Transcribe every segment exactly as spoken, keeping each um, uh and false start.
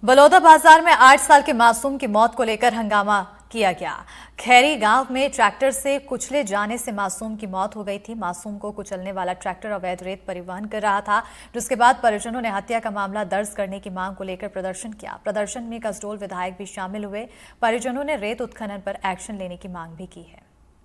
बलौदा बाजार में आठ साल के मासूम की मौत को लेकर हंगामा किया गया। खैरी गांव में ट्रैक्टर से कुचले जाने से मासूम की मौत हो गई थी। मासूम को कुचलने वाला ट्रैक्टर अवैध रेत परिवहन कर रहा था, जिसके बाद परिजनों ने हत्या का मामला दर्ज करने की मांग को लेकर प्रदर्शन किया। प्रदर्शन में कसडोल विधायक भी शामिल हुए। परिजनों ने रेत उत्खनन पर एक्शन लेने की मांग भी की है।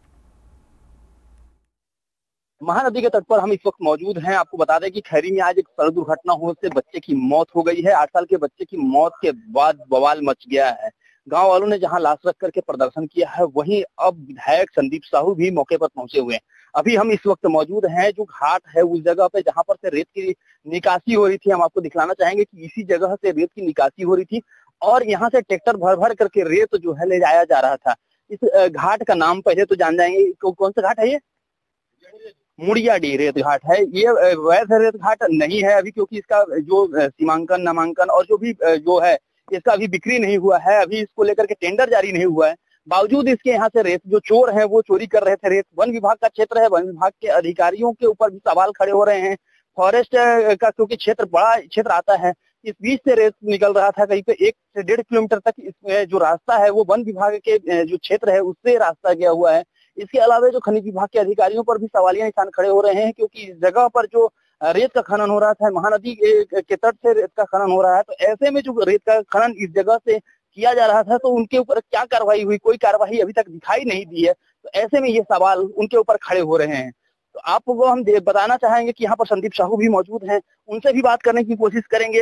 महानदी के तट पर हम इस वक्त मौजूद हैं। आपको बता दें कि खैरी में आज एक सड़क दुर्घटना होने से बच्चे की मौत हो गई है। आठ साल के बच्चे की मौत के बाद बवाल मच गया है। गांव वालों ने जहां लाश रख करके प्रदर्शन किया है, वहीं अब विधायक संदीप साहू भी मौके पर पहुंचे हुए हैं। अभी हम इस वक्त मौजूद हैं जो घाट है उस जगह पे जहां पर से रेत की निकासी हो रही थी। हम आपको दिखलाना चाहेंगे कि इसी जगह से रेत की निकासी हो रही थी और यहाँ से ट्रैक्टर भर भर करके रेत जो है ले जाया जा रहा था। इस घाट का नाम पहले तो जान जाएंगे, कौन सा घाट है ये? मुड़ियाडीह रेत घाट है। ये वैध रेत घाट नहीं है अभी, क्योंकि इसका जो सीमांकन नामांकन और जो भी जो है इसका अभी बिक्री नहीं हुआ है। अभी इसको लेकर के टेंडर जारी नहीं हुआ है। बावजूद इसके यहाँ से रेत जो चोर हैं वो चोरी कर रहे थे। रेत वन विभाग का क्षेत्र है, वन विभाग के अधिकारियों के ऊपर भी सवाल खड़े हो रहे हैं। फॉरेस्ट का क्योंकि क्षेत्र बड़ा क्षेत्र आता है, इस बीच से रेत निकल रहा था। कहीं पे एक से डेढ़ किलोमीटर तक इसमें जो रास्ता है वो वन विभाग के जो क्षेत्र है उससे रास्ता गया हुआ है। इसके अलावा जो खनिज विभाग के अधिकारियों पर भी सवालिया निशान खड़े हो रहे हैं, क्योंकि इस जगह पर जो रेत का खनन हो रहा था, महानदी के तट से रेत का खनन हो रहा है, तो ऐसे में जो रेत का खनन इस जगह से किया जा रहा था तो उनके ऊपर क्या कार्रवाई हुई? कोई कार्रवाई अभी तक दिखाई नहीं दी है। तो ऐसे में ये सवाल उनके ऊपर खड़े हो रहे हैं। तो आपको हम बताना चाहेंगे कि यहाँ पर संदीप साहू भी मौजूद हैं, उनसे भी बात करने की कोशिश करेंगे।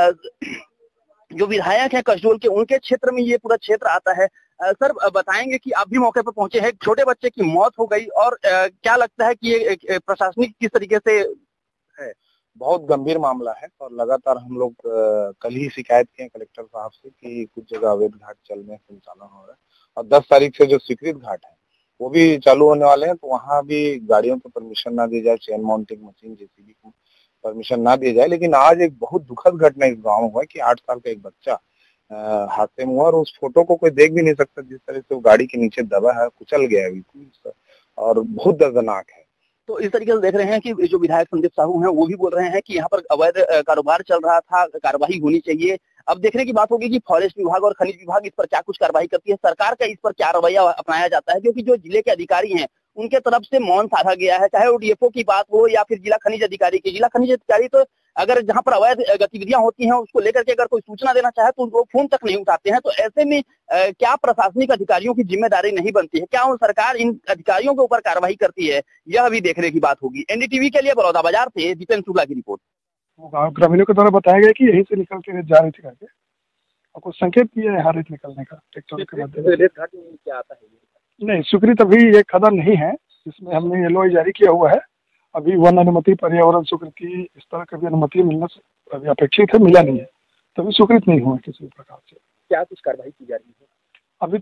जो विधायक है कसडोल के, उनके क्षेत्र में ये पूरा क्षेत्र आता है। सर बताएंगे कि आप भी मौके पर पहुंचे हैं, छोटे बच्चे की मौत हो गई और आ, क्या लगता है कि ये प्रशासनिक किस तरीके से है? बहुत गंभीर मामला है और लगातार हम लोग कल ही शिकायत किए कलेक्टर साहब से कि कुछ जगह अवैध घाट चलने संचालन हो रहा है और दस तारीख से जो स्वीकृत घाट है वो भी चालू होने वाले हैं। तो वहाँ भी गाड़ियों को परमिशन ना दी जाए, चेन माउंटिंग मशीन जेसीबी को परमिशन ना दिया जाए। लेकिन आज एक बहुत दुखद घटना इस गाँव में हुआ कि आठ साल का एक बच्चा हादसे में हुआ और उस फोटो को कोई देख भी नहीं सकता, जिस तरह से वो गाड़ी के नीचे दबा है, कुचल गया है बिल्कुल और बहुत दर्दनाक है। तो इस तरीके से देख रहे हैं कि जो विधायक संदीप साहू हैं वो भी बोल रहे हैं कि यहाँ पर अवैध कारोबार चल रहा था, कार्रवाई होनी चाहिए। अब देखने की बात होगी कि फॉरेस्ट विभाग और खनिज विभाग इस पर क्या कुछ कार्रवाई करती है, सरकार का इस पर क्या रवैया अपनाया जाता है, क्योंकि जो जिले के अधिकारी हैं उनके तरफ से मौन साधा गया है। चाहे वो डीएफओ की बात हो या फिर जिला खनिज अधिकारी की। जिला खनिज अधिकारी तो अगर जहां पर अवैध गतिविधियां होती हैं उसको लेकर के अगर कोई सूचना देना चाहे तो वो फोन तक नहीं उठाते हैं। तो ऐसे में आ, क्या प्रशासनिक अधिकारियों की जिम्मेदारी नहीं बनती है? क्या वो सरकार इन अधिकारियों के ऊपर कार्रवाई करती है? यह भी देखने की बात होगी। एनडीटीवी के लिए बलौदा बाजार से दीपेन शुक्ला की रिपोर्ट। गाँव ग्रामीणों के द्वारा बताया गया कि यहीं से निकल के रेत जा रही थी करके और कुछ संकेत किया है यहाँ रेत निकलने का ट्रैक्टर के माध्यम से। रेत घाट में क्या आता है? नहीं, स्वीकृत अभी ये खदान नहीं है, इसमें हमने एलओआई जारी किया हुआ है। अभी वन अनुमति, पर्यावरण स्वीकृति, इस तरह की भी अनुमति मिलना अभी अपेक्षित है, मिला नहीं है, तभी स्वीकृत नहीं हुआ किसी प्रकार से। क्या कुछ कार्रवाई की जा रही है? अभी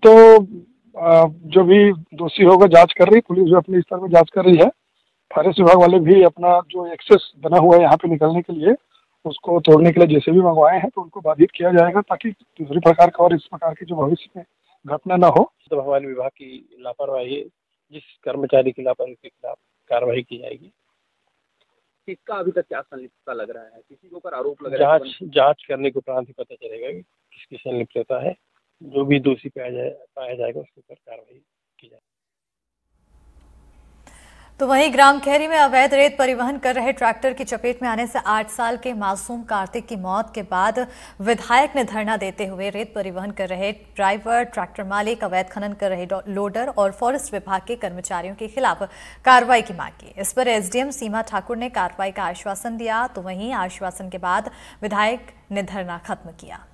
तो जो भी दोषी होगा जांच कर रही, पुलिस भी अपने स्तर में जांच कर रही है। फॉरेस्ट विभाग वाले भी अपना जो एक्सेस बना हुआ है यहाँ पे निकलने के लिए उसको तोड़ने के लिए जैसे भी मंगवाए हैं तो उनको बाधित किया जाएगा, ताकि दूसरी प्रकार का और इस प्रकार की जो भविष्य में घटना न हो। तो वन विभाग की लापरवाही, जिस कर्मचारी की लापरवाही के खिलाफ कार्रवाई की जाएगी। किसका अभी तक क्या संलिप्तता लग रहा है? किसी के ऊपर आरोप लग रहा है? जांच जांच करने के उपरांत ही पता चलेगा कि किसकी संलिप्तता है। जो भी दोषी पाया जाए पाया जाएगा उसके ऊपर कार्रवाई की जाएगी। तो वहीं ग्राम खैरी में अवैध रेत परिवहन कर रहे ट्रैक्टर की चपेट में आने से आठ साल के मासूम कार्तिक की मौत के बाद विधायक ने धरना देते हुए रेत परिवहन कर रहे ड्राइवर, ट्रैक्टर मालिक, अवैध खनन कर रहे लोडर और फॉरेस्ट विभाग के कर्मचारियों के खिलाफ कार्रवाई की मांग की। इस पर एसडीएम सीमा ठाकुर ने कार्रवाई का आश्वासन दिया, तो वहीं आश्वासन के बाद विधायक ने धरना खत्म किया।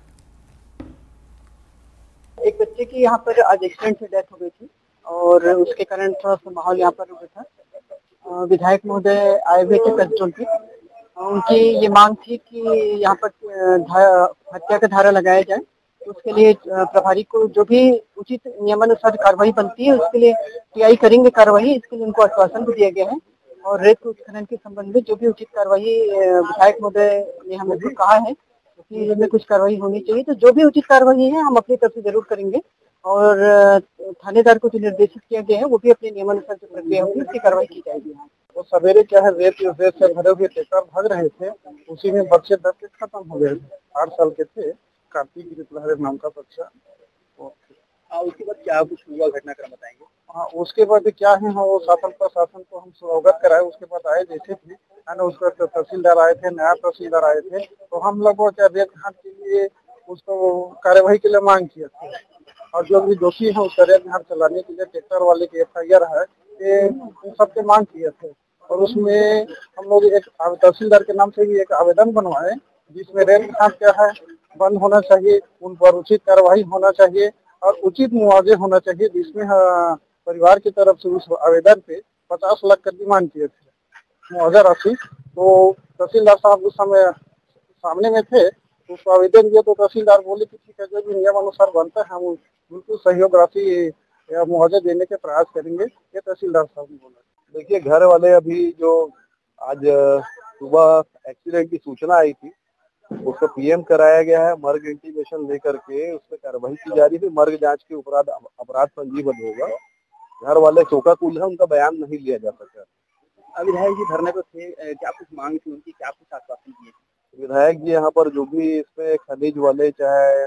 एक बच्चे की यहाँ पर आज एक्सीडेंट से डेथ हो गई थी और उसके कारण थोड़ा सा माहौल यहाँ पर रुका था। विधायक महोदय आए हुए थे कसडोल पे, उनकी ये मांग थी कि यहाँ पर हत्या का धारा लगाया जाए। उसके लिए प्रभारी को जो भी उचित नियमानुसार कार्रवाई बनती है उसके लिए टीआई करेंगे कार्रवाई। इसके लिए उनको आश्वासन भी दिया गया है और रेत उत्खनन के संबंध में जो भी उचित कार्रवाई विधायक महोदय ने हमें भी कहा है कि इसमें कुछ कार्रवाई होनी चाहिए। तो जो भी उचित कार्रवाई है हम अपनी तरफ से जरूर करेंगे और थानेदार को जो निर्देशित किया गया है वो भी अपने नियमानुसार जो प्रक्रिया होगी उसकी कार्रवाई की जाएगी। वो सवेरे क्या है रेत रेत से भरे हुए ट्रैक्टर भाग रहे थे, उसी में बच्चे दस के खत्म हो गए। आठ साल के थे कार्तिक ऋतुधारी नाम का बच्चा। हाँ, उसके बाद क्या कुछ हुआ घटनाक्रम बताएंगे? हाँ, उसके बाद क्या है, हाँ, वो शासन प्रशासन को हम अवगत कराए। उसके बाद आए जैसे थे है ना, उसका तहसीलदार आए थे, नया तहसीलदार आए थे, तो हम लोग क्या रेत घाट के लिए उसको कार्यवाही के लिए मांग किए थे। और जो भी दोषी है उसका रेत घाट चलाने के लिए ट्रैक्टर वाले की एफ आई आर है, ये इन सबके मांग किए थे। और उसमें हम लोग एक तहसीलदार के नाम से भी एक आवेदन बनवाए, जिसमें रेत घाट क्या है बंद होना चाहिए, उन पर उचित कार्रवाई होना चाहिए और उचित मुआवजे होना चाहिए, जिसमें परिवार की तरफ से उस आवेदन पे पचास लाख का डिमांड किए थे मुआवजा राशि। तो तहसीलदार साहब उस समय सामने में थे, तो उसको आवेदन दिया तो तहसीलदार बोले कि ठीक है, जो भी नियम अनुसार बनता है हम बिल्कुल सहयोग राशि या मुआवजा देने के प्रयास करेंगे, ये तहसीलदार साहब ने बोला। देखिए, घर वाले अभी जो आज सुबह एक्सीडेंट की सूचना आई थी, उसको पीएम कराया गया है, मर्ग इंटीमेशन लेकर के उस पर कार्रवाई की जा रही है। मर्ग जांच के उपरांत अपराध पंजीबद्ध होगा। घर वाले शोकाकुल है, उनका बयान नहीं लिया जा सका। विधायक जी धरने पर थे, क्या कुछ मांग थी उनकी, क्या कुछ आश्वासन दिए? विधायक जी यहाँ पर जो भी इसमें खनिज वाले चाहे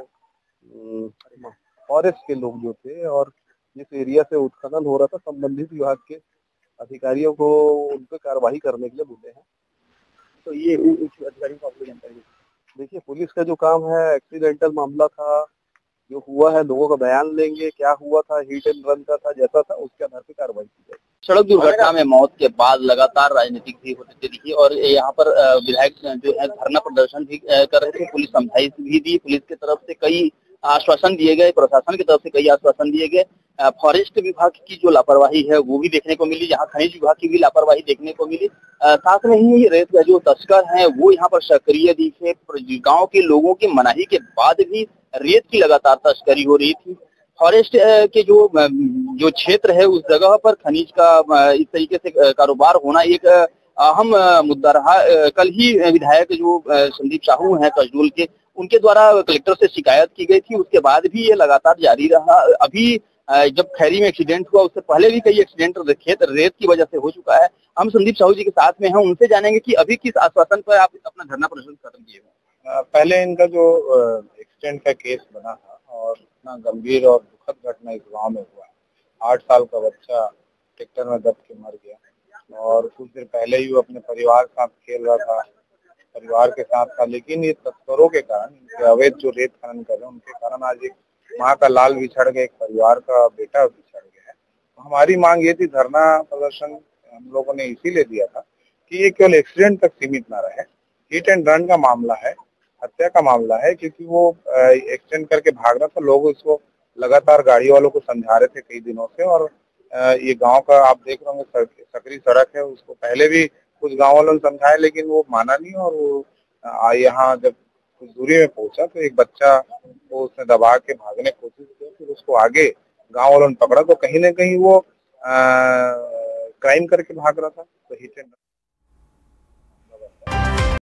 फॉरेस्ट के लोग जो थे और जिस एरिया से उत्खनन हो रहा था, संबंधित विभाग के अधिकारियों को उन पर कार्रवाई करने के लिए बोले हैं। तो ये उच्च अधिकारियों को आपको जानकारी? देखिए, पुलिस का जो काम है, एक्सीडेंटल मामला था, जो हुआ है लोगों का बयान लेंगे, क्या हुआ था, हिट एंड रन का था, जैसा था उसके आधार पर कार्रवाई की जाएगी। सड़क दुर्घटना में मौत के बाद लगातार राजनीतिक भी होते दिखी और यहाँ पर विधायक जो है धरना प्रदर्शन भी कर रहे थे। पुलिस समझाइश भी दी, पुलिस की तरफ से कई आश्वासन दिए गए, प्रशासन की तरफ से कई आश्वासन दिए गए। फॉरेस्ट विभाग की जो लापरवाही है वो भी देखने को मिली, यहाँ खनिज विभाग की भी लापरवाही देखने को मिली। साथ में ही रेत का जो तस्कर हैं वो यहाँ पर सक्रिय दिखे। गाँव के लोगों की मनाही के बाद भी रेत की लगातार तस्करी हो रही थी। फॉरेस्ट के जो जो क्षेत्र है उस जगह पर खनिज का इस तरीके से कारोबार होना एक अहम मुद्दा रहा। कल ही विधायक जो संदीप साहू हैं कसडोल के, उनके द्वारा कलेक्टर से शिकायत की गई थी, उसके बाद भी ये लगातार जारी रहा। अभी जब खैरी में एक्सीडेंट हुआ, उससे पहले भी कई एक्सीडेंट खेत रेत की वजह से हो चुका है। हम संदीप साहू जी के साथ में हैं, उनसे जानेंगे कि अभी किस आश्वासन पर आप अपना धरना प्रदर्शन खत्म किए हुए? पहले इनका जो एक्सीडेंट का केस बना था और इतना गंभीर और दुखद घटना इस गांव में हुआ। आठ साल का बच्चा ट्रैक्टर में दब के मर गया और कुछ देर पहले ही वो अपने परिवार के साथ खेल रहा था, परिवार के साथ था, लेकिन ये तस्करों के कारण, इनके अवैध जो रेत खनन कर रहे हैं उनके कारण आज एक माँ का लाल बिछड़ गया, एक परिवार का बेटा बिछड़ गया है। तो हमारी मांग ये थी, धरना प्रदर्शन हम लोगों ने इसीलिए दिया था कि ये केवल एक्सीडेंट तक सीमित ना रहे। हिट एंड रन का मामला है, हत्या का मामला है, क्योंकि वो एक्सीडेंट करके भाग रहा था। लोग उसको लगातार गाड़ी वालों को समझा रहे थे कई दिनों से। और ये गांव का आप देख रहे होंगे सकरी सड़क है, उसको पहले भी कुछ गांव वालों ने समझाया लेकिन वो माना नहीं। और वो यहाँ जब कुछ दूरी में पहुंचा तो एक बच्चा को उसने दबा के भागने की कोशिश की, फिर उसको आगे गांव वालों ने पकड़ा तो कहीं ना कहीं वो क्राइम करके भाग रहा था। तो हिट एंड